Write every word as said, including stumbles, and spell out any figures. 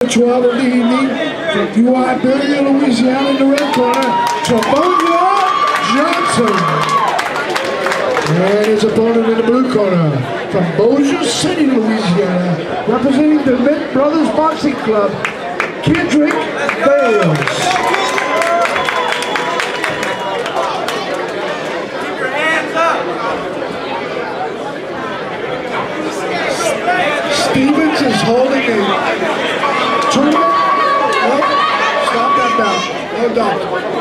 twelve of the evening, from Bossier, Louisiana in the red corner, Bossier Johnson. And his opponent in the blue corner, from Bossier City, Louisiana, representing the Dement Brothers Boxing Club, Kendrick Veals. Stevens is holding a tournament. Oh, stop that bout. No doubt.